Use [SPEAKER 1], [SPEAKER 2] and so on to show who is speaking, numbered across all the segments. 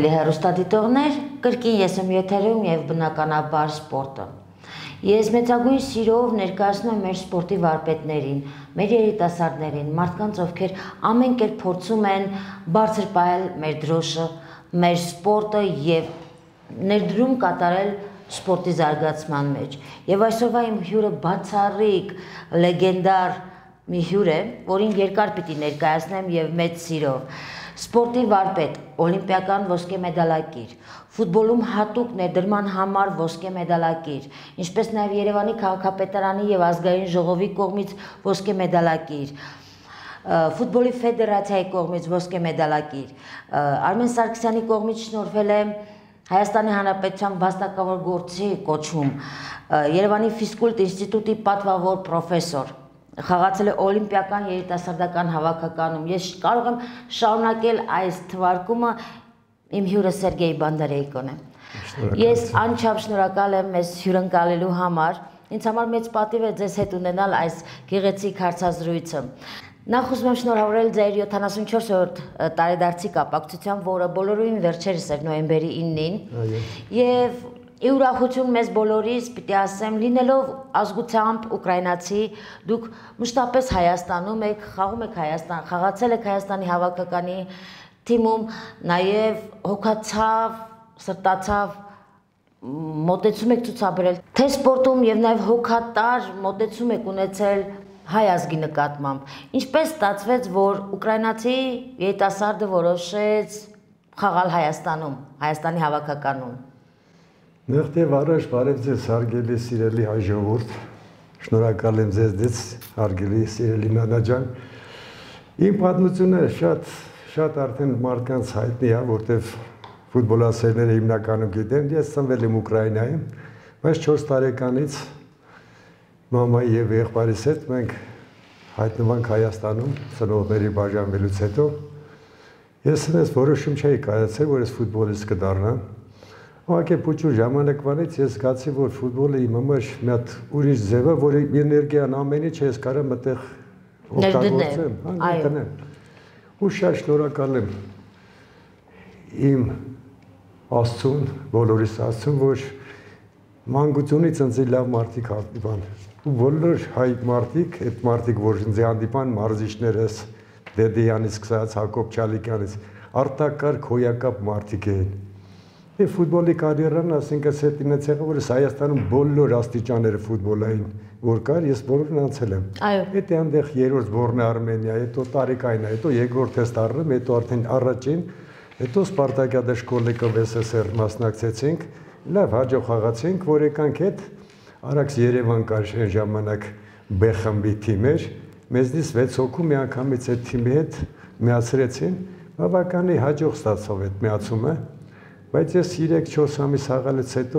[SPEAKER 1] Սիրելի հեռուստադիտողներ, կրկին ես եմ եթերում եւ բնականաբար սպորտը։ Ես մեծագույն սիրով ներկայացնում եմ մեր սպորտի վարպետներին, մեր երիտասարդներին, մարդկանց, ովքեր ամեն կերպ փորձում են բարձր պահել մեր դրոշը, մեր սպորտը եւ ներդրում կատարել սպորտի զարգացման մեջ։ Եվ այսօրվա իմ հյուրը բացառիկ լեգենդար մի հյուր է, որին երկար պիտի ներկայացնեմ եւ մեծ սիրով։ Սպորտի վարպետ, օլիմպիական ոսկե մեդալակիր, ֆուտբոլում հատուկ ներդրման համար ոսկե մեդալակիր, ինչպես նաև Երևանի քաղաքապետարանի եւ ազգային ժողովի կողմից ոսկե մեդալակիր, ֆուտբոլի ֆեդերացիայի կողմից ոսկե մեդալակիր, Արմեն Սարգսյանի կողմից շնորհվել է Հայաստանի Հանրապետության վաստակավոր գործի կոչում, Երևանի ֆիզկուլտ ինստիտուտի պատվավոր պրոֆեսոր, խաղացել է օլիմպիական երիտասարդական հավաքականում։ Ես կարող եմ շարունակել այս թվարկումը, իմ հյուրը Սերգեյ Բանդարեյկոն է։ Ես անչափ շնորհակալ եմ մեզ հյուրընկալելու համար։ Ինձ համար մեծ պատիվ է ձեզ հետ ունենալ այս գեղեցիկ հարցազրույցը։ Նախ ուզում եմ շնորհավորել ձեր 74-րդ տարեդարձի կապակցությամբ, որը բոլորովին վերջերս էր նոյեմբերի 9-ին։ Եվ ի ուրախություն մեզ բոլորիս, պիտի ասեմ, լինելով ազգությամբ ուկրաինացի, դուք մշտապես Հայաստանում եք, խաղում եք Հայաստան, խաղացել եք Հայաստանի հավաքականի թիմում, նաև հոգացավ, սրտացավ մոտեցում եք ցուցաբերել թե սպորտում եւ նաև հոգատար մոտեցում եք ունեցել հայ ազգի նկատմամբ։ Ինչպես ստացվեց, որ ուկրաինացի երիտասարդը որոշեց խաղալ Հայաստանում, Հայաստանի հավաքականում։
[SPEAKER 2] Նախտև առաջ բարև ձեզ հարգելի սիրելի հայ ժողովուրդ, շնորհակալ եմ ձեզ հարգելի սիրելի Նանա ջան։ Իմ պատմությունը շատ արդեն մարդկանց հայտնի է, որտեվ ֆուտբոլասերները հիմնականում գիտեն, ես ծնվել եմ Ուկրաինայում, բայց 4 տարեկանից մամայի եւ եղբայրիս հետ մենք հայտնվանք Հայաստանում ծնողների բաժանվելուց հետո։ Ես ինձ որոշում չէի կայացել, որ ես ֆուտբոլիստ կդառնամ։ Ուղղակի փոքր ժամանակվանից ես զգացի, որ ֆուտբոլը իմ համար մի հատ ուրիշ ձև է, որի էներգիան ամեն ինչ ես կարող մտեղ օգտագործեմ, տնեմ։ Ու շատ շնորհակալ եմ իմ Աստծուն, բոլորիս Աստծուն, որ մանկությունից ինձ լավ մարդիկ հանդիպան։ Ու բոլոր հայ մարդիկ, այդ մարդիկ, որ ինձ հանդիպան, մարզիչներս, Դեդեյանից սկսած, Հակոբ Չալիկյանից, արտակարգ հոյակապ մարդիկ էին։ Եվ ֆուտբոլի կարիերան, ասինքն հետինեց եղավ, որ Հայաստանում բոլոր աստիճանները ֆուտբոլային որ կար, ես բոլորն անցել եմ։ Հետո այնտեղ երրորդ զբորնա Արմենիա, հետո Տարիկայինա, հետո երկրորդ թեստ առնում, հետո արդեն առաջին, հետո Սպարտակիադա շկոլիկով ՍՍՍＲ մասնակցեցինք, լավ հաջող խաղացինք, որ եկանք հետ Արաքս Երևան կար այն ժամանակ B խմբի թիմեր, մեզնից 6 հոգու մի անգամից այդ թիմի հետ միացրեցին, բավականին հաջող ստացավ այդ միացումը, բայց ես 3-4 ամիս խաղալուց հետո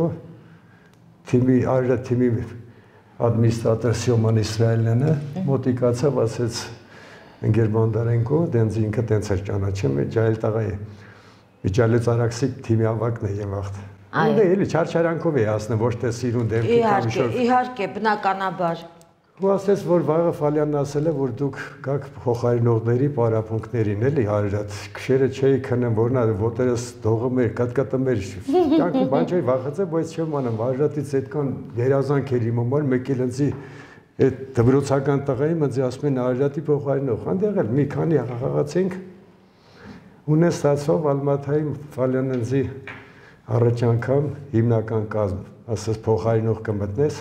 [SPEAKER 2] թիմի թիմի ադմինիստրատոր Սյոման Իսրայելյանը մոտիկացավ, ասեց ընկեր Բանդարենկո, դենց ինքը տենց էր ճանաչում, ջայել տղա է, Միջալեց Արաքսի թիմի ավակն է Եվախտ։ Ու էլի չարչարանքով է ասում, ոչ թե սիրուն դեմքի կամիշով։
[SPEAKER 1] Իհարկե, բնականաբար։
[SPEAKER 2] Ու ասեց, որ վաղը Ֆալյանն ասել է, որ դուք գաք փոխարինողների պարապմունքներին, էլի հարյուրատ։ Քշերը չէի քնեմ, որնա ոտերս դողում էր, կատկատում էր։ Կյանքում բան չէի վախեցել, բայց չեմ անում, հարյուրատից այդքան երազանք էր իմ համար, մեկ էլ ինձ այդ դպրոցական տղայի ինձ ասում են հարյուրատի փոխարինող։ Այնտեղ էլ մի քանի խաղացինք։ Ունե ստացավ Ալմաթայում Ֆալյանն ինձ առաջ անգամ հիմնական կազմ, ասես փոխարինող կմտնես,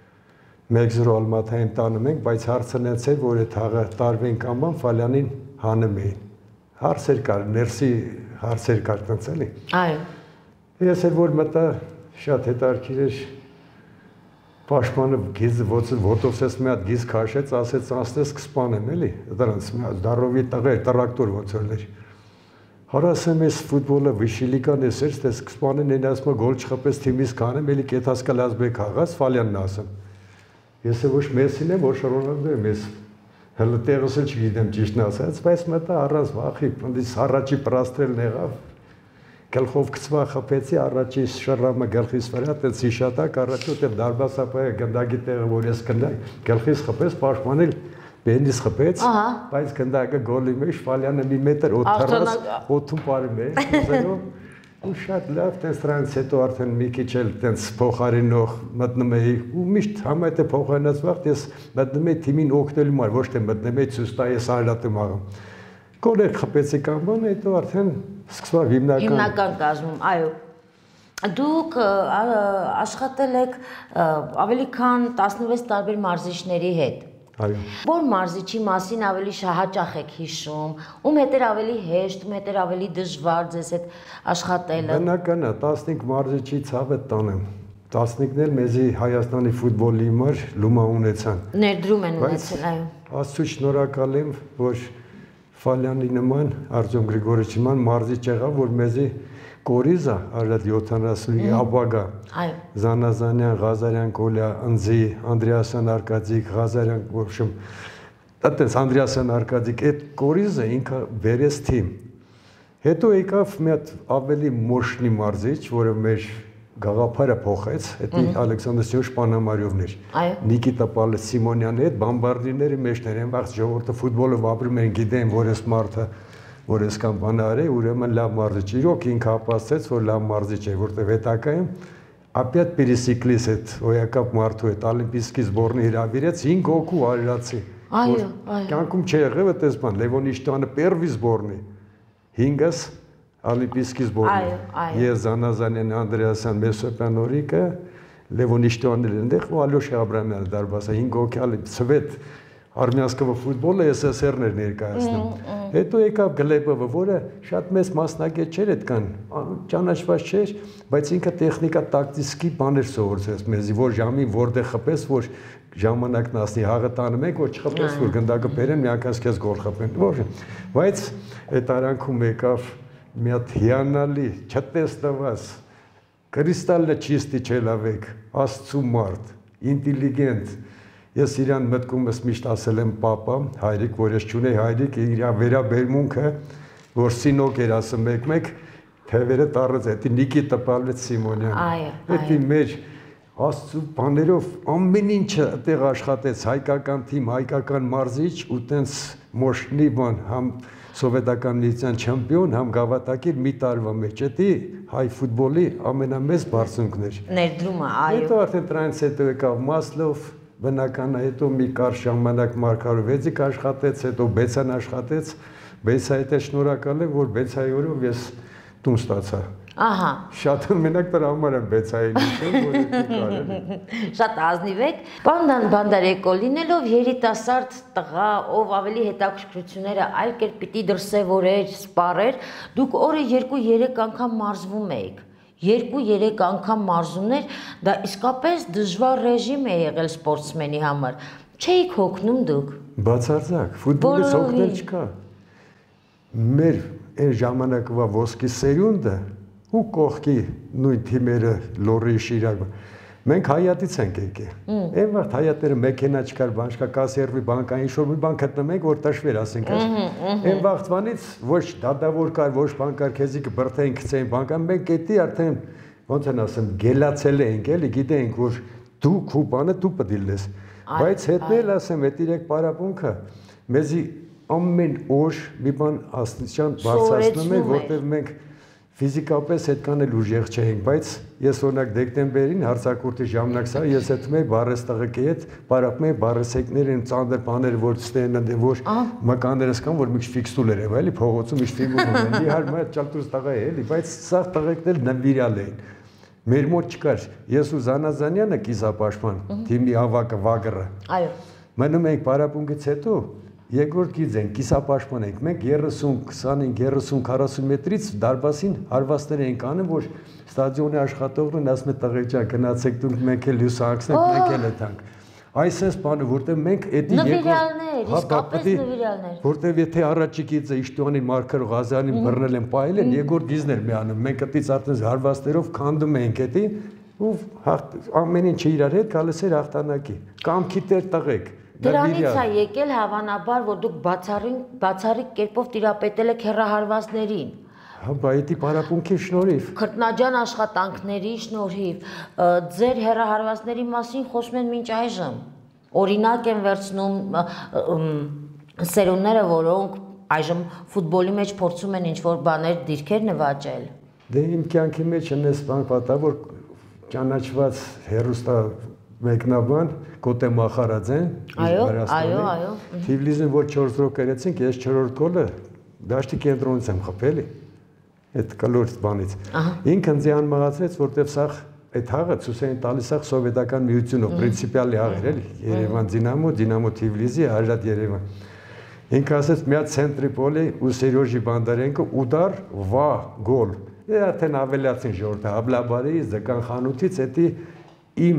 [SPEAKER 2] 1-0 Ալմաթայում տանում ենք, բայց հարցը նենց էր, որ այդ հաղը տարվենք աման Ֆալյանին հանում էին։ Հարցեր կար, ներսի հարցեր կար տենց էլի։
[SPEAKER 1] Այո։
[SPEAKER 2] Ես էլ որ մտա շատ հետաքրքիր էր, պաշտպանը գիզ ոտովսես մի հատ գիզ քաշեց, ասեց անցնես կսպանեմ էլի, դրանց մի հատ դարովի տղեր, տրակտոր ոնց որ Հարասեմ ես ֆուտբոլը վիշիլիկան ես էր, ստես կսպանեն են ասում գոլ չխպես թիմից կանեմ, էլի կետասկալ ազբեք հաղաց, Ֆալյանն ասում։ Ես է ոչ Մեսին եմ, ոչ Ռոնալդո եմ, ես հələ տեղս էլ չգիտեմ ճիշտն ասած, բայց մտա առանց վախի, ընդից առաջի պրաստրելն եղավ, գլխով կծվա խփեցի, առաջի շռամը գլխիս վրա, տենց հիշատակ առաջ ուտև դարբասապայը գնդագի տեղը, որ ես կնդակ, գլխիս խփես, պաշտպանել Բենից խփեց, բայց գնդակը գոլի մեջ Ֆալյանը մի մետր օդթարած, օդում բարում էր, ուզելով ու շատ լավ տես դրանից հետո արդեն մի քիչ էլ տես փոխարինող մտնում էի ու միշտ համայնքը փոխանցած վաղ ես մտնում էի թիմին օգնելու համար ոչ թե մտնում էի ցույց տա ես արլատում աղամ կոլեր խփեցի կամ բան հետո արդեն սկսվավ
[SPEAKER 1] հիմնական կազմում այո դուք աշխատել եք ավելի քան 16 տարբեր մարզիչների հետ
[SPEAKER 2] այո
[SPEAKER 1] որ մարզիչի մասին ավելի հաճախ եք հիշում ում հետ էր ավելի հեշտ ում հետ էր ավելի դժվար ձեզ հետ աշխատելը
[SPEAKER 2] բնական է 15 մարզիչի ցավը տանեմ 15-ն էլ մեզի Հայաստանի ֆուտբոլի համար լումա ունեցան
[SPEAKER 1] ներդրում են ունեցել այո
[SPEAKER 2] Աստծո շնորհակալ եմ որ Ֆալյանի նման Արտյոմ Գրիգորիչի նման մարզիչ եղավ որ մեզի Կորիզա արդ 70-ի ապագա
[SPEAKER 1] այո
[SPEAKER 2] Զանազանյան Ղազարյան Կոլյա Ընձի Անդրեասյան Արկադիկ Ղազարյան в общем այդպես Անդրեասյան Արկադիկ այդ Կորիզը ինքը վերես թիմ հետո եկավ մի հատ ավելի մոշնի մարզիչ որը մեր գաղափարը փոխեց դա Ալեքսանդր Սյոժ Պանամարյովն էր Նիկիտա Սիմոնյանի հետ բամբարդիների մեջներ են վաղ ժողովուրդը ֆուտբոլով ապրում են գիտեն որ էս մարդը որ ես կամ բանարե ուրեմն լավ մարզիչ իրոք ինքը ապացուցեց որ լավ մարզիչ է որտեվ հետակա եմ опять пересеклись այդ օյակապ մարդու հետ օլիմպիական սբորնի հրավիրեց 5 հոգու արարացի
[SPEAKER 1] այո
[SPEAKER 2] կյանքում չի եղել այդպես բան Լևոն Իշտյանը первый սբորնի 5-ս օլիմպիական սբորնի ես Զանազանյան Անդրեասյան Մեսոպյան Օրիկը Լևոն Իշտյանն այնտեղ ու Ալյոշա Աբրամյանը դարբասը 5 հոգի ցվետ Արմյանского ֆուտբոլը ՍՍՍＲ-ներ ներկայացնում հետո եկավ Գլեբովը որը շատ մեծ մասնագետ չէր այդքան ճանաչված չէր բայց ինքը տեխնիկա տակտիկի բաներ սովորեցրեց մեզի որ ժամին որտեղ խփես որ ժամանակն ասի հաղը տանում եք որ չխփես որ գնդակը բերեն միանգամից քեզ գոլ խփեն ոչ բայց այդ արանքում եկավ մի հատ հիանալի չտեսնված կրիստալը ճիստի չելավեք աստծու մարդ ինտելիգենտ Ես իրան մտքումս միշտ ասել եմ պապա, հայրիկ, որ ես չունեի հայրիկ, իր վերաբերմունքը, որ սինոկ էր ասում մեկ, թևերը տառեց, էդի Նիկիտա Պավլեց Սիմոնյան, էդի մեր աստծու բաներով ամեն ինչը այդտեղ աշխատեց, հայկական թիմ, հայկական մարզիչ ու տենց մոշնի բան, համ սովետական միության չեմպիոն, համ գավաթակիր մի տարվա մեջ, էդի հայ ֆուտբոլի ամենամեծ բարձունքն էր։
[SPEAKER 1] Ներդրումը, այո։
[SPEAKER 2] Հետո արդեն դրանից հետո եկավ Մասլով Բնական է հետո մի կարճ ժամանակ Մարկարովեցիկ աշխատեց, հետո Բեցան աշխատեց, Բեցայի հետ շնորհակալ եմ, որ Բեցայի օրով ես տուն ստացա։
[SPEAKER 1] Ահա։
[SPEAKER 2] Շատ մենակ դրա համար եմ Բեցային իջել, որ դա կարելի է։
[SPEAKER 1] Շատ ազնիվ եք։ Բանդարեկո լինելով երիտասարդ տղա, ով ավելի հետաքրքրությունները այլ կերպ պիտի դրսևորեր, սպառեր, դուք օրը 2-3 անգամ մարզվում էիք։ 2-3 անգամ մարզումներ, դա իսկապես դժվար ռեժիմ է եղել սպորտսմենի համար։ Չէիք հոգնում դուք։
[SPEAKER 2] Բացարձակ, ֆուտբոլից հոգնել չկա։ Մեր այն ժամանակվա ոսկի սերունդը ու կողքի նույն թիմերը Լոռի Շիրակը մենք Հայատից ենք եկել։ Այն վաղ Հայատները մեքենա չկար, բան չկա, կասերվի բանկային շոր մի բան գտնում ենք, որ տաշվեր ասենք։ Այն վաղվանից ոչ դադավոր կար, ոչ բան կար, քեզի կբրթեին, գցեին բանկան, մենք էդի արդեն ոնց են ասեմ, գելացել ենք, էլի գիտենք, որ դու քու բանը դու պետք է լես։ Բայց հետնել ասեմ, այդ իրեք պարապմունքը մեզի ամեն օր մի բան աստիճան բարձրացնում է, որտեղ մենք ֆիզիկապես այդքան էլ ուժեղ չէինք, բայց ես օրինակ դեկտեմբերին հարցակուրտի ժամանակ սա ես հետում էի բարեստղեկի հետ պարապում էի բարեսեկներին ծանր բաներ որ ստենան որ մկաններս կան որ մի քիչ ֆիքսուլեր է, էլի փողոցում ինչ ֆիգուր ունեն, իհարկե մա ճալտուս տղա է, էլի, բայց սա տղեկն էլ նվիրալ էին։ Մեր մոտ չկար, ես ու Զանազանյանը կիսապաշտպան, թիմի ավակը Վագրը։ Այո։ Մնում էինք պարապմունքից հետո Երկրորդ գիծ ենք, կիսապաշտպան ենք, մենք 30, 25, 30, 40 մետրից դարբասին հարվածներ ենք անում, որ ստադիոնի աշխատողներն ասում են տղեկ ջան, գնացեք դուք մենք էլ լուսահանցնենք, մենք էլ էտանք։ Այս բանը, որտեղ մենք էդի
[SPEAKER 1] նվիրալներ, իսկապես նվիրալներ։
[SPEAKER 2] Որտեղ եթե առաջի գիծը Իշտյանի Մարկար Ղազարյանին բռնել են պայել են, երկրորդ գիծներ մի անում, մենք այդից արդեն հարվածներով քանդում ենք էդի ու ամեն ինչը իրար հետ գալիս էր հաղթանակի։ Կամքի տեր տղեկ
[SPEAKER 1] Դրանից է եկել հավանաբար, որ դուք բացառիկ կերպով տիրապետել եք հեռահարվածներին։
[SPEAKER 2] Հա, բայդի պարապմունքի շնորհիվ։
[SPEAKER 1] Քրտնաջան աշխատանքների շնորհիվ ձեր հեռահարվածների մասին խոսում են մինչ այժմ։ Օրինակ են վերցնում սերունդները, որոնք այժմ ֆուտբոլի մեջ փորձում են ինչ-որ բաներ դիրքեր նվաճել։
[SPEAKER 2] Դե իմ կյանքի մեջ ունես բան պատա, որ ճանաչված հերոստա մեկնաբան Կոտե Մախարաձեն
[SPEAKER 1] այո
[SPEAKER 2] Թիֆլիսին որ 4-0 կերեցինք, ես 4-րդ գոլը դաշտի կենտրոնից եմ խփել այդ կլոր բանից ինքը ինձ մաղացրեց որտեվ սա այդ հաղը ցույց էին տալիս ախ սովետական միությունով պրինցիպիալ եղեր էլի Երևան Դինամո Թիֆլիսի Արժատ Երևան ինքը ասեց միա ցենտրի պոլի ու Սերոժի Բանդարենկո ուդար վա գոլ արդեն ավելացին ժողովրդը Աբլաբարի Ձկան խանութից էդի իմ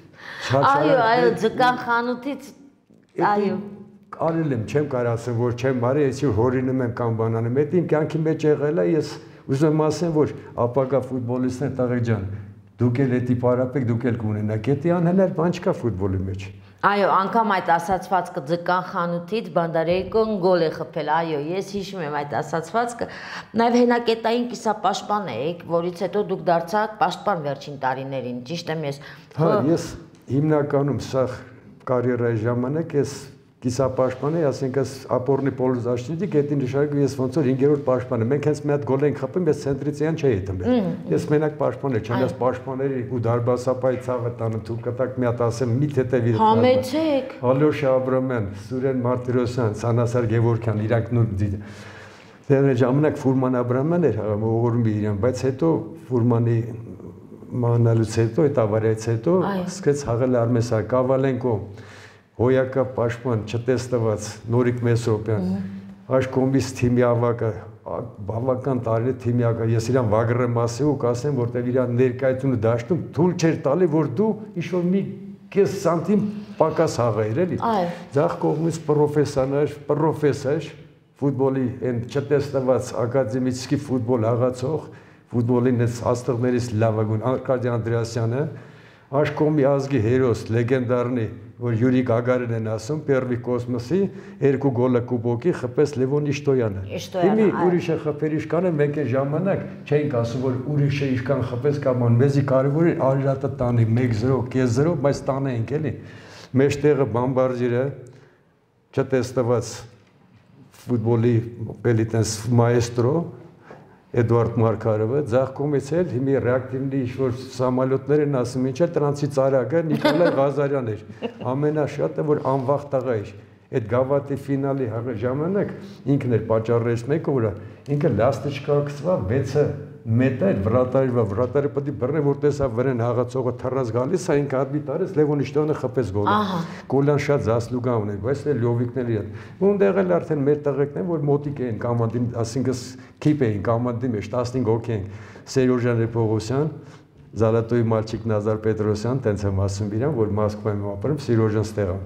[SPEAKER 1] այո Ձկան խանութից այո
[SPEAKER 2] արել եմ չեմ կարող ասեմ որ չեմ արել այսի հորինում եմ կամ բանանում այդ իմ կյանքի մեջ եղել է ես ուզում ասեմ որ ապագա ֆուտբոլիստներ տղեկ ջան դուք էլ էդի պարապեք դուք էլ կունենաք էդի անհնար բան չկա ֆուտբոլի մեջ
[SPEAKER 1] այո անգամ այդ ասացվածքը Ձկան խանութից Բանդարեիկոն գոլ է խփել այո ես հիշում եմ այդ ասացվածքը նաև հենակետային կիսապաշտպան եք որից հետո դուք դարձաք պաշտպան վերջին տարիներին ճիշտ եմ
[SPEAKER 2] ես հիմնականում սա կարիերայի ժամանակ ես կիսապաշտպան էի, ասենք ապորնի պոլոզաշնիտի գետի նշանակում ես ոնց որ 5-րդ պաշտպան եմ։ Մենք հենց մի հատ գոլ ենք խփում, ես ցենտրից իան չէի դմել։ Ես մենակ պաշտպան եմ, չեմ ես պաշտպաների ու դարբասապայի ցավը տանը դու կտակ մի հատ ասեմ մի թեթևի։
[SPEAKER 1] Համեցեք։
[SPEAKER 2] Ալյոշա Աբրամյան, Սուրեն Մարտիրոսյան, Սանասար Գևորգյան, իրանք նույն դե ժամանակ Ֆուրման Աբրամյան էր հաղորդում իրան, բայց հետո Ֆուրմանի մանալուց հետո այդ ավարիայից հետո սկսեց հաղել Արմեսա Կավալենկո Հոյակա պաշտպան չտեսնված Նորիկ Մեսրոպյան Աշկոմբիս թիմի ավակը բավական տարի թիմի ավակը ես իրան վագրեմ ասի ու կասեմ որտեղ իրան ներկայությունը դաշտում թույլ չէր տալի որ դու ինչ-որ մի կես սանտիմ պակաս հաղայր էլի ձախ կողմից պրոֆեսոր ֆուտբոլի այն չտեսնված ակադեմիցկի ֆուտբոլ աղացող ֆուտբոլին այս աստղներից լավագույն Արկադի Անդրեասյանը Աշկոմի ազգի հերոս լեգենդարնի որ Յուրի Գագարին են ասում Պերվի կոսմոսի 2 գոլը կուբոկի խփեց Լևոն Իշտոյանը։ Իմի ուրիշը խփեր իշքանը մենք այն ժամանակ չէինք ասում որ ուրիշը իշքան խփեց կամ ան մեզի կարևոր է Արժատը տանի 1-0 կես 0 բայց տանենք էլի մեջտեղը բամբարդիրը չտեսնված ֆուտբոլի էլիտենս մայեստրո Էդուարդ Մարկարովը ձախ կողմից էլ հիմի ռեակտիվնի ինչ-որ սամալյոտներ են ասում ինչ է տրանսից արագը Նիկոլայ Ղազարյան էր ամենաշատը որ անվախ տղա էր այդ գավաթի ֆինալի ժամանակ ինքն էր պատճառներից մեկը որ ինքը լաստիճկա կսվա 6-ը մետր վրատարը պետք է բռնե որ տեսա վրան հաղացողը թռած գալիս է ինքը հատմի տարեց Լևոն Իշտոյանը խփեց գոլը Կոլյան շատ զասլուգա ուներ բայց էլ լովիկների հետ ունդեղ էլ արդեն մեր տղեկն են որ մոտիկ էին կամանդին ասինքս քիպ էին կամանդի մեջ 15 հոգի են Սերոժան Պողոսյան Զալատոյի Մալչիկ Նազար Պետրոսյան տենց եմ ասում իրան որ Մոսկվայում ապրում Սերոժան ստեղա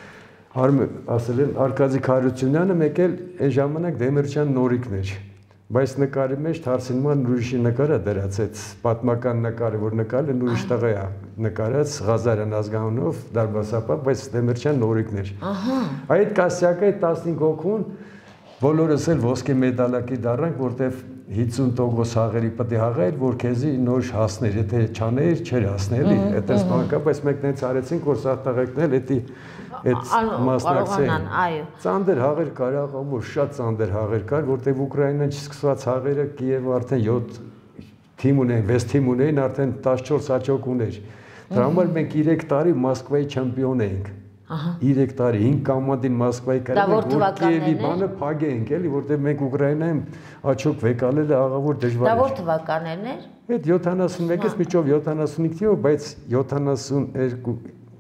[SPEAKER 2] ասել են Արկադի Քարությունյանը մեկ էլ այն ժամանակ Դեմիրճյան նորիկն էր բայց նկարի մեջ Թարսինման ուրիշի նկարը դրած այդ պատմական նկարը որ նկարել են ուրիշ տղա է նկարած Ղազարյան ազգանունով դարբասապա բայց Դեմիրճյան նորիկն էր այդ կասյակը 15 հոգուն բոլորս էլ ոսկե մեդալակի դառանք որտեվ 50% հաղերի պետք է հաղեր որ քեզի նոր հասներ եթե չաներ չէր հասնելի այդպես բանկա բայց մենք նենց արեցինք որ սա տղեկն էլ էդի այդ մասնակցեն ծանդեր հաղեր կար աղամոր շատ ծանդեր հաղեր կար որտեղ Ուկրաինան չսկսված հաղերը Կիևը արդեն 7 թիմ ունեն 6 թիմ ունեն արդեն 14 հաճոք ուներ դրա համար մենք 3 տարի Մոսկվայի չեմպիոն էինք 3 տարի 5 կամանդին Մոսկվայի կարել որ Կիևի բանը փագեինք էլի որտեղ մենք Ուկրաինայում աչոք վեկալելը աղավոր դժվար էր դա
[SPEAKER 1] որ թվականներն էր
[SPEAKER 2] այդ 71-ից միջով 75 թիվը բայց 72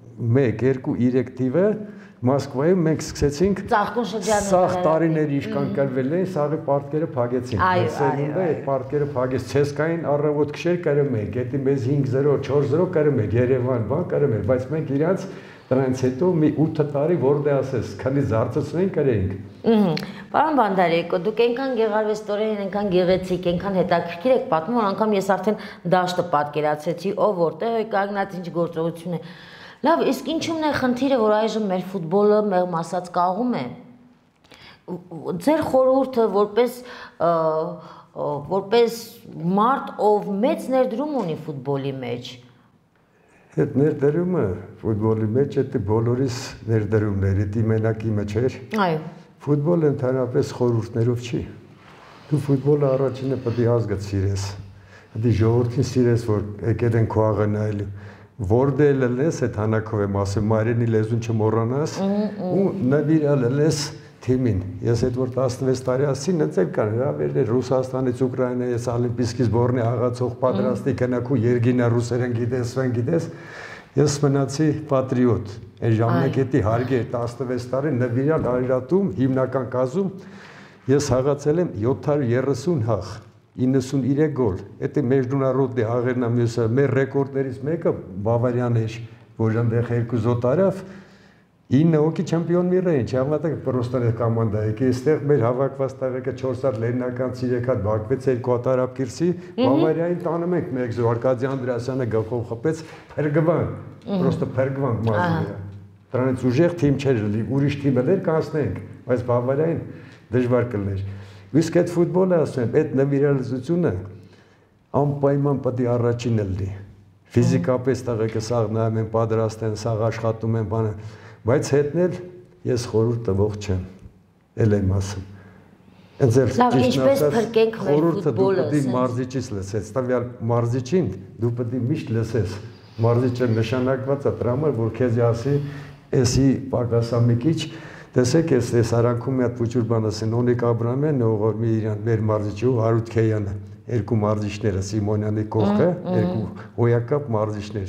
[SPEAKER 2] 1-2-3 թիվը Մոսկվայում մենք սկսեցինք
[SPEAKER 1] ծաղկուն շրջանում
[SPEAKER 2] սաղ տարիների իշքան կրվել էին սաղի պարտքերը փագեցին սերունդը այդ պարտքերը փագեց ցեսկային առավոտ քշեր կրում էինք էդի մեզ 5-0 4-0 կրում էր Երևան բան կրում էր բայց մենք իրանց դրանից հետո մի 8 տարի որտե ասես քանի զարծացնենք կրեինք
[SPEAKER 1] Պարոն Բանդարեիկո դուք այնքան գեղարվեստորեն այնքան գեղեցիկ այնքան հետաքրքիր եք պատմում որ անգամ ես արդեն դաշտը պատկերացրեցի ով որտեղ է կանգնած ինչ գործողություն է Լավ, իսկ ինչու՞մն է խնդիրը, որ այժմ մեր ֆուտբոլը մեղմ ասած կաղում է։ Ձեր խորհուրդը որպես մարդ, ով մեծ ներդրում ունի ֆուտբոլի մեջ։
[SPEAKER 2] Այդ ներդրումը ֆուտբոլի մեջ է բոլորիս ներդրումներ, դա մենակի մեջ էր։
[SPEAKER 1] Այո։
[SPEAKER 2] Ֆուտբոլը ընդհանրապես խորհուրդներով չի։ Դու ֆուտբոլը առաջինը պետք է ազգդ սիրես։ Դի ժողովրդին սիրես որ եկել են քո աղանայելու որտե լես այդ հանակով եմ ասում մայրենի լեզուն չմոռանաս ու նվիրալ լես թիմին ես այդ որ 16 տարի ասին ինձ էլ կան հրավերներ Ռուսաստանից Ուկրաինայից Օլիմպիական սպորտի աղացող պատրաստի կնակու Երգինա ռուսերեն գիտես վեն գիտես ես մնացի պատրիոտ այն ժամանակետի հարգի 16 տարի նվիրալ Արարատում հիմնական կազում ես հաղացել եմ 730 հաղ 93 գոլ դա մեջդունարոդի հաղերն ամյուսը մեր ռեկորդներից մեկը Բավարիան էր որ այնտեղ 2 զոտարավ 9 հոգի չեմպիոն միր էին, չհավատակ պրոստան է կոմանդա եկի, այստեղ մեր հավաքված տղեկը 4 հատ լեննական 3 հատ բակվեց 2 հատ արաբ կիրսի, Բավարիային տանում ենք մեկ զո Արկադի Անդրեասյանը գլխով խփեց, փրկվան, պրոստը փրկվան մազը։ Դրանից ուժեղ թիմ չէր լի, ուրիշ թիմը դեր կանցնենք, բայց Բավարիային դժվար կլներ։ Իսկ այդ ֆուտբոլը ասում եմ, այդ նվիրալիզությունը անպայման պետք է առաջինը լինի։ Ֆիզիկապես տղեկը սաղ նայում են, պատրաստ են, սաղ աշխատում են, բանը Բայց հետնել ես խորհուրդ տվող չեմ, էլ եմ ասում։
[SPEAKER 1] Լավ, ինչպես փրկենք մեր
[SPEAKER 2] ֆուտբոլը։
[SPEAKER 1] ֆուտբոլը։
[SPEAKER 2] Դու պետք է մարզիչից լսես, տվյալ մարզիչին դու պետք է միշտ լսես։ Մարզիչը նշանակված է դրա որ քեզ ասի, էսի պակասամիկիչ, տեսեք ես արանքում մի հատ փուճուր բան ասեն, Օնիկ Աբրամյանն ողոր մի իրան մեր մարզիչը Հարութ Քեյանը, երկու մարզիչները Սիմոնյանի կողքը, երկու հոյակապ մարզիչներ։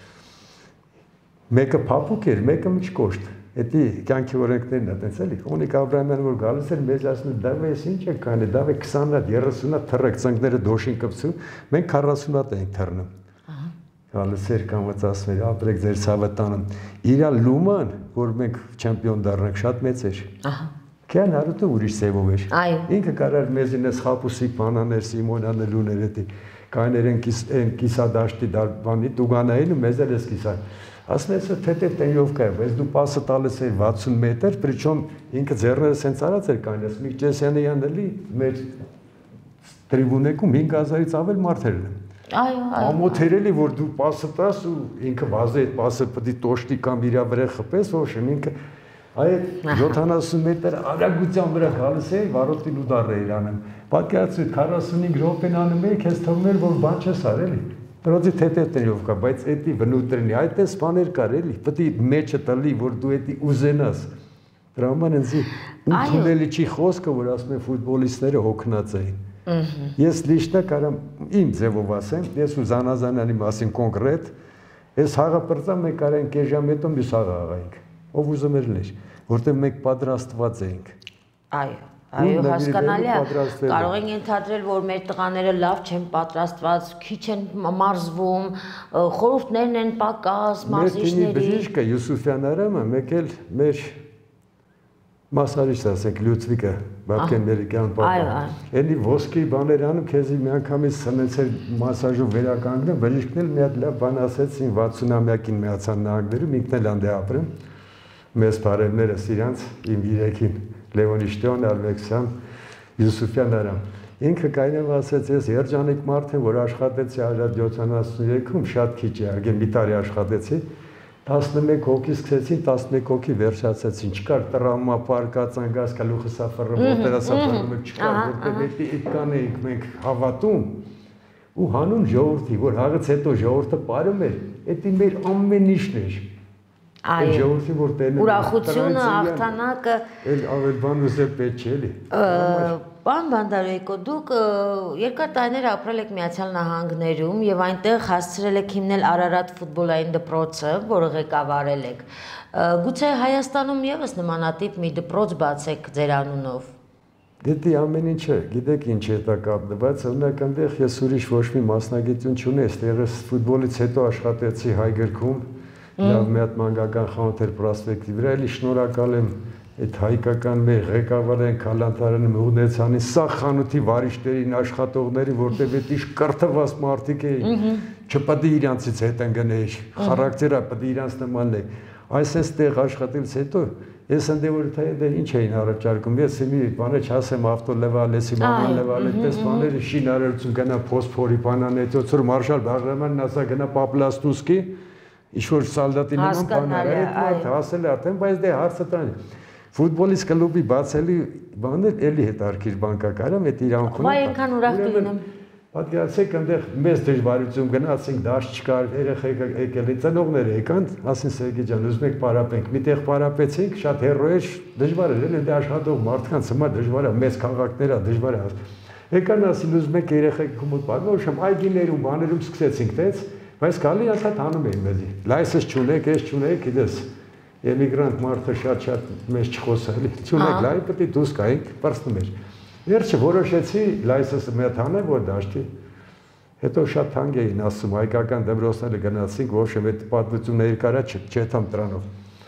[SPEAKER 2] Մեկը փափուկ էր, մեկը միջկոշտ։ Էդի կյանքի օրենքներն է տենց էլի։ Օնիկ Աբրամյանը որ գալիս էր մեզ ասում դա ես ինչ է կանի, դա 20 հատ, 30 հատ թռեք ծնկները դոշին կպցու, մենք 40 հատ ենք թռնում։ Գալիս էր կամած ասում էր ապրեք ձեր ցավը տանը։ Իրա լուման, որ մենք չեմպիոն դառնանք, շատ մեծ էր։ Ահա։ Քյան հարուտը ուրիշ ծևով էր։ Ինքը կարար մեզինես խապուսիկ բանաներ, Սիմոնյանը լուներ էդի։ Կաներ են կիսադաշտի բանի տուգանային ու մեզ էլ էս կիսա։ Ասում ես թե տենյով կա, բայց դու պասը տալիս էր 60 մետր, причем ինքը ձեռները սենց արած էր կանես, Միքջեսյանյանն էլի մեր տրիբունեկում 5000-ից ավել մարդեր են։
[SPEAKER 1] Այո,
[SPEAKER 2] ամոթերելի որ դու պասը տաս ու ինքը վազե այդ պասը պետք է տոշտի կամ իր վրա խփես, ոչ ինքը այդ 70 մետր արագության վրա գալիս է, վարոտին ու դառը իրանում։ Պատկերացրու 45 րոպեն անում էի, քեզ թվում էր որ բան չես արել։ Դրոցի թեթևտերով կա, բայց էդի վնուտրենի, այդպես բաներ կար էլի, պետք է մեջը տալի, որ դու էդի ուզենաս։ Դրա համար ինձ ընդունելի չի խոսքը, որ ասում են ֆուտբոլիստները հոգնած էին։ Ես լիշտա կարամ իմ ձևով ասեմ, ես ու Զանազանյանի մասին կոնկրետ, ես հաղը պրծամ մենք կարենք կես ժամ հետո մյուս հաղը աղայինք, ով ուզում էր լիշ, որտեղ մենք պատրաստված էինք։
[SPEAKER 1] Այո, հասկանալի է, կարող ենք ենթադրել, որ մեր տղաները լավ չեն պատրաստված, քիչ են մարզվում, խորհուրդներն են պակաս, մարզիչների։
[SPEAKER 2] Մեր թիմի բժիշկը Յուսուֆյան Արամը, մեկ էլ մեր մասարիչն ասենք Լյուծվիկը, Բաբկեն Մերիկյան պապա։ Էնի ոսկի բաներ անում, քեզի մի անգամից սնեցել մասաժով վերականգնեմ, բժիշկն էլ մի հատ լավ բան ասեցին 60-ամյակին միացան նահանգներում, ինքն էլ անդե ապրեմ։ Մեզ բարևներս իրանց, իմ երեքին Լևոնիշտյան, Ալվեքսյան, Յուսուֆյան Արամ։ Ինքը կայնով ասեց, ես երջանիկ մարդ եմ, որ աշխատեցի 73-ում, շատ քիչ է, արգե մի տարի աշխատեցի, 11 հոգի սկսեցին, 11 հոգի վերջացեցին, չկար տրամա, պարկած, անգաս, կալուխը սաֆարը, ոտերա սաֆարը, չկար, որտեղ այդքան էինք մենք հավատում, ու հանուն ժողովրդի, որ հաղից հետո ժողովրդը պարում էր, էդի մեր ամեն ինչն էր։
[SPEAKER 1] Այո, ուրախությունը, աղթանակը
[SPEAKER 2] Ավել բան ուզել պետք չէ էլի։
[SPEAKER 1] Պարոն Բանդարոյկո, դուք երկար տարիներ ապրել եք Միացյալ Նահանգներում եւ այնտեղ հասցրել եք հիմնել Արարատ ֆուտբոլային դպրոցը, որը ղեկավարել եք։ Գուցե Հայաստանում եւս նմանատիպ մի դպրոց բացեք ձեր անունով։
[SPEAKER 2] Դե ամեն ինչը, գիտեք ինչ է դա կապված, օրինակ այնտեղ ես ուրիշ ոչ մի մասնագիտություն չունեի, այստեղս ֆուտբոլից հետո աշխատեցի Հայ գրքում, լավ մի հատ մանկական խանութ էր պրոսպեկտի վրա, էլի շնորհակալ եմ այդ հայկական մեր ղեկավարին Քալանթարյանը Մուղնեցյանին, սա խանութի վարիշտերին, աշխատողներին, որտեղ էդի կրթված մարդիկ էին, չպետք է իրանցից հետ ընկնեի, խարակտերը պետք է իրանց նմանն է։ Այսպես աշխատելուց հետո ես ընդ որ թե ինչ էին առաջարկում, ես մի բանը չասեմ ավտոլևալեսի, մանալևալ, այդպես բաները շինարարություն գնա փոսփորի բանան, այդպես որ Մարշալ Բաղրամանն ասա գնա Պապլաստուսկի, ինչ-որ սալդատի նման բաներ, այդ հասել է արդեն, բայց դե հարցը տան է։ Ֆուտբոլիստ կլուբի բացելի բաներ էլի հետարքիր բանկակարում, այդ իրանք ունեն։
[SPEAKER 1] Այ այնքան ուրախ կլինեմ։
[SPEAKER 2] Պատկերացրեք, այնտեղ մեծ դժվարություն գնացինք, դաշտ չկար, երեխեք եկել, ծնողներ եկան, ասին Սերգեյ ջան, ուզում եք պարապենք, միտեղ պարապեցինք, շատ հեռու էր, դժվար էր, այնտեղ աշխատող մարդկանց համար դժվար է, մեծ քաղաքներ է, դժվար է։ Եկան ասին ուզում եք երեխեք մոտ պարապենք, այգիներում, բաներում սկսեցինք տենց, բայց գալի ասա տանում էին մեզի։ Լայսենս չունեք, ես չունեք, գիտես, էմիգրանտ մարդը շատ մեզ չխոսալի, չունեք, լայ պետք է դուրս գայինք, պրծնում էր։ Վերջը որոշեցի լայսենսը մեծ հանեմ, որ դաշտի։ Հետո շատ թանկ էին ասում, հայկական դպրոցները գնացինք, ոչ եմ այդ պատմությունների կարա չեթամ դրանով։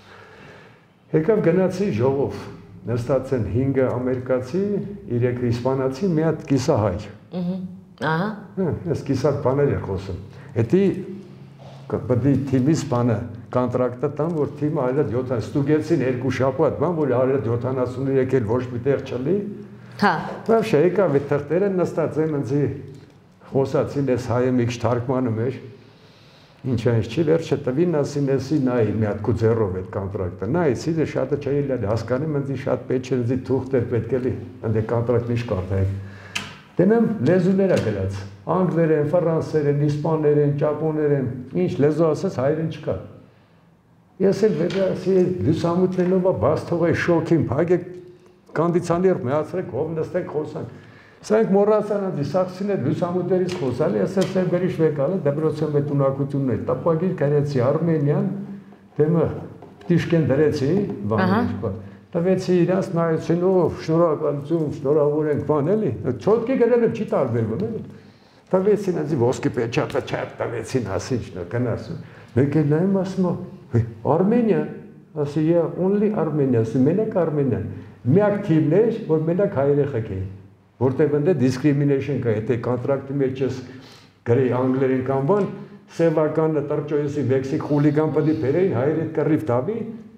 [SPEAKER 2] Եկավ գնացի ժողով, նստած են 5 ամերիկացի, 3 իսպանացի, մի հատ կիսահայ։
[SPEAKER 1] Ահա։
[SPEAKER 2] Ես կիսատ բաներ եմ խոսում։ Հետի պետք է թիմից բանը կոնտրակտը տան, որ թիմը այլը 70 ստուգեցին 2 շաբաթ, բան, որ այլը 73 էլ ոչ մի տեղ չլի։
[SPEAKER 1] Հա։
[SPEAKER 2] Բայց եկավ այդ թղթերը նստած եմ ինձի խոսացին ես հայը մի քիչ թարգմանում էր։ Ինչ այնց չի վերջը տվին ասին էսի նայի մի հատ կուձերով այդ կոնտրակտը։ Նայեցի դե շատը չէի լավ հասկանում ինձի շատ պետք չէ ինձի թուղթեր պետք է լի։ Այնտեղ կոնտրակտն ինչ կարդայի։ Դեմեմ լեզուներ է գրած։ Անգլերեն, ֆրանսերեն, իսպաներեն, ճապոներեն, ինչ լեզու ասած հայերեն չկա։ Ես էլ վերջի լուսամուտներով բաց թողայի շոքին փագեք կոնդիցիոներ միացրեք, ով նստենք խոսանք։ Սրանք մոռացան անձի սաղցիներ լուսամուտներից խոսալի, ասած եմ բերիշ վեկալը, դպրոցում այդ ունակությունն էր, տապագիր կրեցի Արմենիան, դեմը տիշկեն դրեցի, բաներ, տվեցի իրանց նայեցին, ով շնորհակալություն, շնորհավոր ենք բան էլի, չոտքի գրել եմ չի տարբերվում էլի, տվեցին անձի ոսկի պեչատը չատ տվեցին, ասին գնացում, մեկ էլ նայում ասում, Armenia, ասի, yeah, only Armenia, ասի, մենակ Armenia, միակ թիմն էր, որ մենակ հայերեխեք էին, որտեղ ընդ է discrimination կա, եթե կոնտրակտի մեջ ես գրեի անգլերեն կամ բան, սևականը տրճոյեսի վեքսիկ խուլիգան պետք է բերեին, հայերը կռիվ տավի,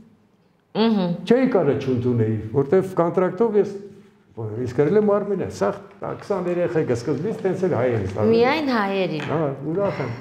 [SPEAKER 2] չէի կարա չընդունեի, որտեղ կոնտրակտով ես իսկ գրել եմ Armenia, սաղ 20 երեխեք սկզբից տենց էլ հայերին ստավի։
[SPEAKER 1] Միայն հայերին։
[SPEAKER 2] Հա, ուրախ եմ։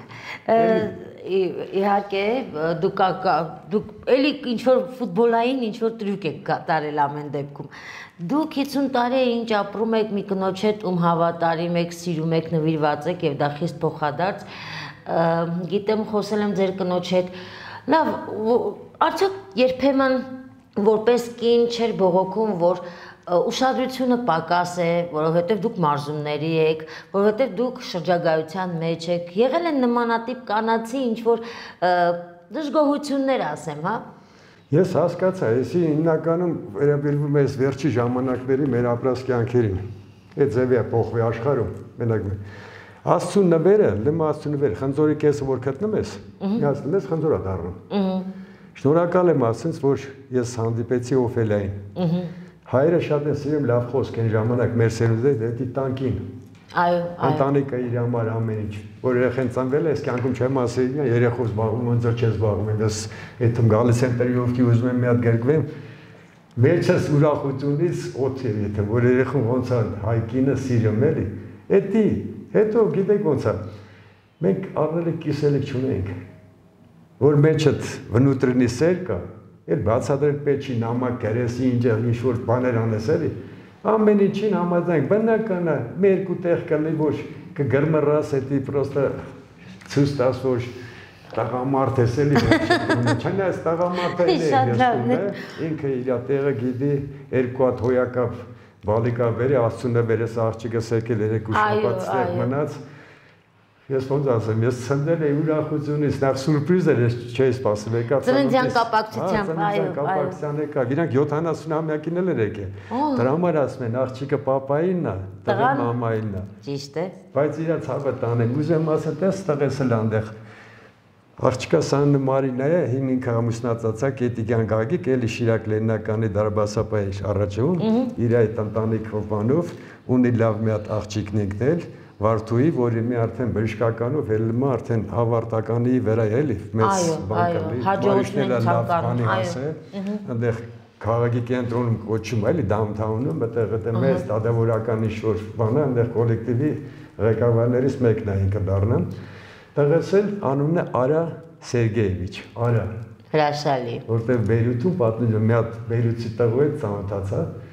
[SPEAKER 1] Իհարկե դուք էլի ինչ-որ ֆուտբոլային ինչ-որ տրյուկ եք կատարել ամեն դեպքում։ Դուք 50 տարի է ինչ ապրում եք մի կնոջ հետ, ում հավատարիմ եք, սիրում եք, նվիրված եք եւ դա խիստ փոխադարձ։ Գիտեմ, խոսել եմ ձեր կնոջ հետ։ Լավ, արդյոք երբեմն որպես կին չէր բողոքում, որ ուշադրությունը պակաս է, որովհետև դուք մարզումների եք, որովհետև դուք շրջագայության մեջ եք, եղել են նմանատիպ կանացի ինչ-որ դժգոհություններ ասեմ, հա։
[SPEAKER 2] Ես հասկացա, եսի հիմնականում վերաբերվում ես վերջի ժամանակների մեր ապրած կյանքերին, այդ ձևի է փոխվի աշխարհում, մենակ Աստծու նվերը, լմա Աստծու նվերը, խնձորի կեսը որ գտնում ես, միացնում ես խնձոր է դառնում։ Շնորհակալ եմ ասենց, որ ես հանդիպեցի Օֆելիային։ Հայերը շատ են սիրում լավ խոսք են ժամանակ մեր սերունդը դի տանկին։
[SPEAKER 1] Այո,
[SPEAKER 2] ընտանիքը իր համար ամեն ինչ, որ երեխեն ծնվել է, ես կյանքում չեմ ասել, երեխով զբաղվում, ոնց որ չես զբաղվում, ես այդում գալիս եմ տրիոմֆի ուզում եմ մի հատ գրկվեմ, մեջս ուրախությունից օդ է, եթե որ երեխուն ոնց է հայկինը սիրում էլի, էդի, հետո գիտեք ոնց է, մենք առնելիք կիսելիք չունենք, որ մեջդ վնուտրինի սեր կա, էլ բացադրել պետք չի նամակ գրեսի ինչ-որ բաներ անես էլի, ամեն ինչին համաձայնք, բնական է, մի երկու տեղ կլի, որ կգրմռաս հետի պրոստը ցույց տաս, որ տղամարդ ես էլի, չնայ այս տղամարդը ինքը իր տեղը գիտի, երկու հատ հոյակապ բալիկա բերի, Աստծունը բերես աղջիկը սեկել երեկու շաբաթ ստեղ մնաց, ես ոնց ասեմ, ես ցնդել էի ուրախությունից, նախ սուրպրիզ էր, ես չէի սպասում, եկա
[SPEAKER 1] ծննդյան կապակցությամբ,
[SPEAKER 2] կապակցության եկա, իրանք 70-ամյակին էլ էր եկել, դրա համար ասում են, աղջիկը պապայինն է, տղան մամայինն է,
[SPEAKER 1] ճիշտ է,
[SPEAKER 2] բայց իրա ցավը տանեմ, ուզեմ ասել, տես տղեսել անդեղ, աղջիկա Սաննը Մարինա է, 5 ամուսնացած Կետիկյան Գագիկ, էլի Շիրակ Լեննականի դարբասապայի առաջում, իր այդ ընտանիքով բանով, ունի լավ մի հատ աղջիկն ինքնել, Վարդուի, որի մի արդեն բժշկականով, ելմա արդեն հավարտականի վրա էլի, մեծ բանկալի, մարիշները լավ բանի հասե, ընդեղ քաղաքի կենտրոնում կոչում էլի, դաունթաունում, այդտեղ մեծ դատավորական ինչ-որ բանը, ընդեղ կոլեկտիվի ղեկավարներից մեկն է ինքը դառնա, տղեցել անունն է Արա Սերգեևիչ, Արա։
[SPEAKER 1] Հրաշալի։
[SPEAKER 2] Որտեղ Բեյրութում պատմում եմ, մի հատ Բեյրութի տղու հետ ծանոթացա,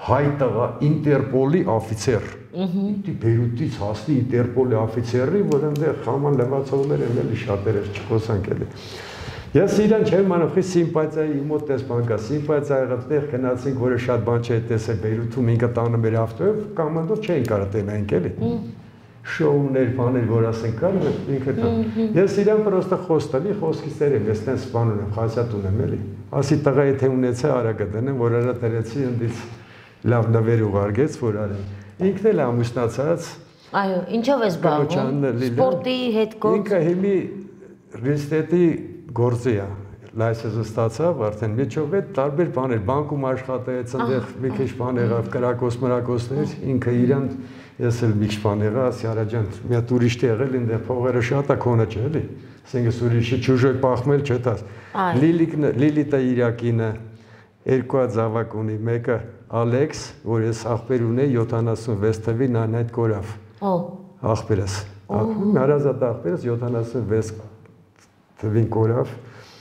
[SPEAKER 2] հայ տղա Ինտերպոլի օֆիցեր։ Դի Բեյրութից հասնի Ինտերպոլի օֆիցերի, որ այնտեղ խաման լվացողներ են էլի շատերը չխոսանք էլի։ Ես իրան չեմ անում, խի սիմպաթիայի մոտ տեսման կա, սիմպաթիա եղավ, տեղ գնացինք, որը շատ բան չէ տեսել Բեյրութում, ինքը տանը մեր ավտոյով, կամանդով չէին կարող տենայինք էլի։ Շոուներ, բաներ, որ ասենք կար, ինքը տան։ Ես իրան պրոստը խոստալի, խոսքից տերեմ, ես տենց բան ունեմ, խասյատ ունեմ էլի։ Ասի տղա եթե ունեցա արագը դնեմ, որ արա տրեցի ընդից լավ նվեր ուղարկեց, որ արեմ։ Ինքն էլ ամուսնացած։
[SPEAKER 1] Այո, ինչով ես զբաղվում։ Սպորտի հետ գործ։ Ինքը
[SPEAKER 2] հիմի ռիստետի գործի է, լայսենսը ստացավ, արդեն միջով է տարբեր բաներ, բանկում աշխատեց, այնտեղ մի քիչ բան եղավ, կրակոս-մրակոսներ, ինքը իրան ես էլ մի քիչ բան եղա, ասի արա ջան, մի հատ ուրիշ տեղ էլ այնտեղ փողերը շատ է քոնը չէ, էլի։ Ասենք ուրիշը ճուժոյ պախմել չէ տաս։ Լիլիտը իրակինը երկու հատ զավակ ունի, մեկը Ալեքս, որ ես աղբեր ունեի 76 թվի նան այդ կորավ։ Աղբերս։ Հարազատ աղբերս 76 թվին կորավ,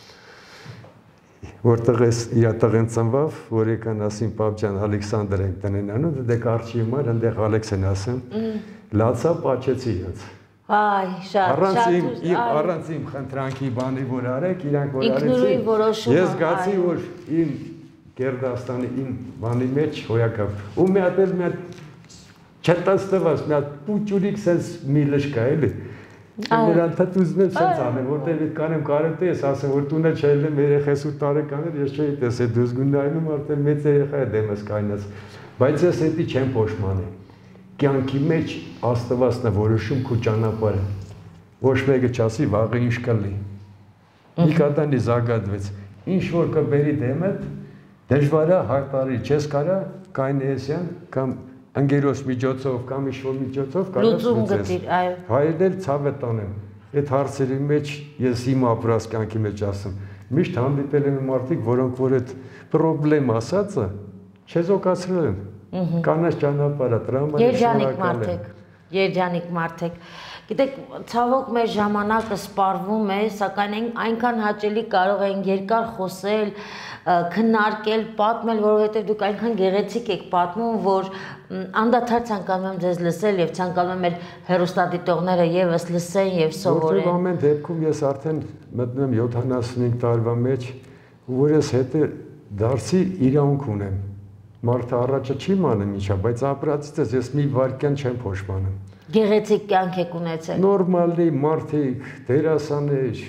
[SPEAKER 2] որտեղ ես իր տղեն ծնվավ, որ եկան ասին պապ ջան Ալեքսանդր ենք տնեն անում, դե կարճի մար, այնտեղ Ալեքս են ասում, լացա պաչեցի իրենց։
[SPEAKER 1] Այ, շատ
[SPEAKER 2] Առանց իմ խնդրանքի բանի որ արեք, իրանք որ արեցին, ես գացի, որ իմ Գերդաստանի իմ բանի մեջ հոյակապ, ու մի հատ էլ մի հատ չետած տվաս, մի հատ պուճուրիկ սենց միլշ կա էլի, նրան թատ ուզում եմ սենց անեմ, որտեղ կանեմ կարետ ես ասեմ, որ տունը չայլեմ երեխես 8 տարեկան էր, ես չէի տեսել դուզ գունդայնում, արդեն մեծ երեխա է դեմս կայնած, բայց ես հետի չեմ պոշմանի, կյանքի մեջ աստվածն է որոշում քու ճանապարհը, ոչ մեկը չասի վաղը ինչ կլի, մի կատանի զագադվեց, ինչ որ կբերի դեմդ, դժվար է հայտարարի, չես կարա կայնեսյան կամ ընկերոջ միջոցով կամ ինչ-որ միջոցով կարաս լուծես։ Հայերն էլ ցավը տանեմ։ Այդ հարցերի մեջ ես իմ ապրած կյանքի մեջ ասում, միշտ հանդիպել եմ մարդիկ, որոնք որ այդ պրոբլեմ ասածը չեզոքացրել են։ Կանաչ ճանապարհը, տրամադրել են։
[SPEAKER 1] Երջանիկ մարդիկ։ Գիտեք, ցավոք մեր ժամանակը սպառվում է, սակայն այնքան հաճելի կարող ենք երկար խոսել, քննարկել, պատմել, որովհետև դուք այնքան գեղեցիկ եք պատմում, որ անդադար ցանկանում եմ ձեզ լսել եւ ցանկանում եմ մեր հեռուստադիտողները եւս լսեն եւ սովորեն։
[SPEAKER 2] Որտեղ ամեն դեպքում ես արդեն մտնում եմ 75 տարվա մեջ, որ ես հետը դարձի իրավունք ունեմ։ Մարդը առաջը չի մանում ինչա, բայց ապրածից ես մի վարքյան չեմ փոշմանում։
[SPEAKER 1] Գեղեցիկ կյանք եք ունեցել։
[SPEAKER 2] Նորմալի մարդիկ, դերասաններ,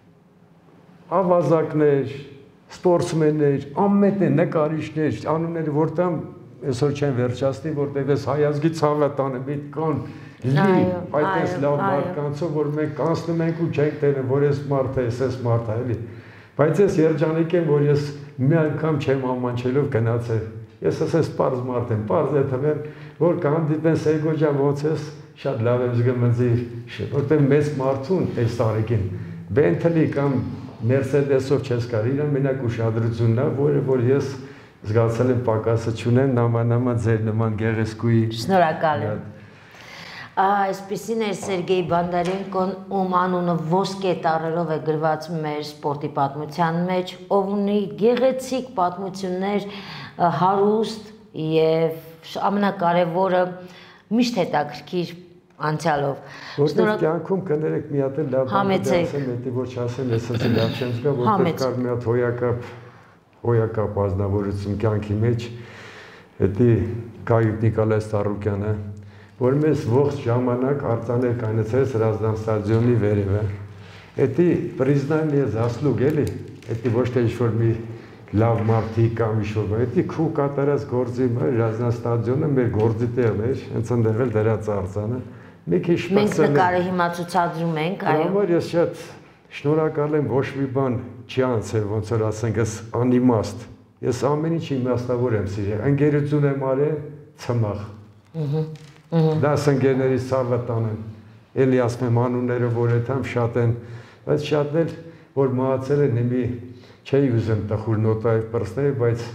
[SPEAKER 2] ավազակներ, սպորտսմեններ, ամեն նկարիչներ, անունները որտեղ այսօր չեն վերջացնի, որտեղ ես հայազգի ցավը տանը մի կան լի, այդպես լավ մարդկանցով, որ մենք կանցնում ենք ու չենք տենում, որ ես մարդ է, ես մարդ է, էլի։ Բայց ես երջանիկ եմ, որ ես մի անգամ չեմ ամանչելով գնացել։ Ես ասես պարզ մարդ եմ, պարզ է թվեմ, որ կհանդիպեն Սերգո ջան ոնց ես, շատ լավ եմ զգում ինձ, որտեղ մեծ մարդուն այս տարեկին Bentley կամ Mercedes-ով չես կար, իրան մենակ ուշադրությունն է, որը որ ես զգացել եմ պակասը չունեմ, նամանաման ձեր նման գեղեցկուի։
[SPEAKER 1] Շնորհակալ եմ։ Այսպիսին էր Սերգեյ Բոնդարենկոն, ում անունը ոսկե տառերով է գրված մեր սպորտի պատմության մեջ, ով ունի գեղեցիկ պատմություններ, հարուստ եւ ամենակարևորը միշտ հետաքրքիր անցյալով։
[SPEAKER 2] Որտեղ կյանքում կներեք մի հատ լավ բան ասեմ, դա ոչ ասեմ, ես ասեմ լավ չեմ զգա, որտեղ կար մի հատ հոյակապ ազնվորություն կյանքի մեջ, դա Գայութ Նիկոլայ Սարուկյանը, որ մեզ ողջ ժամանակ արձանել կանեցրեց Հրազդան ստադիոնի վերևը։ Դա признание заслуг էլի, դա ոչ թե ինչ-որ մի լավ մարդիկ կամ ինչ-որ, դա քու կատարած գործի Հրազդան ստադիոնը մեր գործի տեղն էր, հենց այնտեղ էլ դրած արձանը։ Մի քիչ
[SPEAKER 1] մենք նկարը հիմա ցուցադրում ենք, այո։
[SPEAKER 2] Համար ես շատ շնորհակալ եմ, ոչ մի բան չի անցել, ոնց որ ասենք, ես անիմաստ։ Ես ամեն ինչ իմաստավոր եմ սիրել։ Ընկերություն եմ արել, ցմախ։ Դասընկերներից ցավը տանեմ, էլի ասում եմ անունները, որ այդամ շատ են, բայց շատն էլ, որ մահացել են, իմի չէի ուզում տխուր նոտայով պրսնել, բայց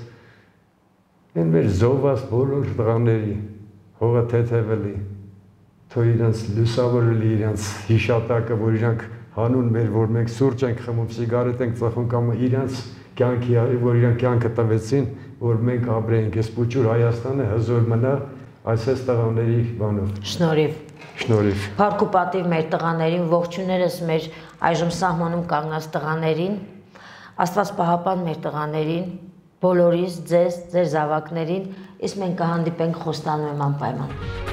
[SPEAKER 2] են մեր զոհված բոլոր տղաների, հողը թեթևելի, թող իրանց լուսավորելի իրանց հիշատակը, որ իրանք հանուն մեր, որ մենք սուրճ ենք խմում, սիգարետ ենք ծխում կամ իրանց կյանքի արի, որ իրանք կյանքը տվեցին, որ մենք ապրենք այս փոքր Հայաստանը հզոր մնա այս տղաների բանով։ Շնորհիվ։
[SPEAKER 1] Փառք ու պատիվ մեր տղաներին, ողջույններս մեր այժմ սահմանում կանգնած տղաներին, Աստված պահապան մեր տղաներին, բոլորիս, ձեզ, ձեր զավակներին, իսկ մենք կհանդիպենք խոստանում եմ անպայման։